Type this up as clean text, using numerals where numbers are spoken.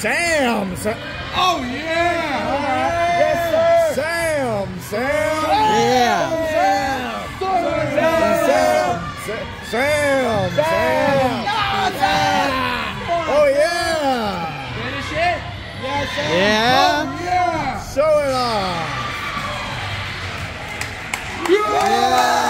Sam. Oh, yeah. All right. Yes, sir. Sam. Yeah. Sam. Oh, yeah. Finish it. Yes, sir. Yeah. Oh, yeah. Show it off. Yeah.